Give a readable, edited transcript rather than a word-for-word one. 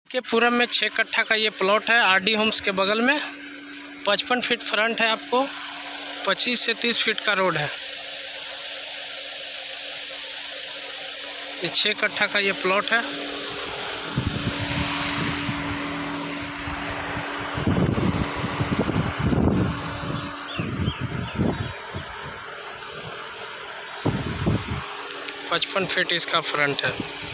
के पूरब में 6 कट्ठा का ये प्लॉट है आरडी होम्स के बगल में। 55 फीट फ्रंट है, आपको 25 से 30 फीट का रोड है। ये 6 कट्ठा का ये प्लॉट है। पचपन फीट इसका फ्रंट है।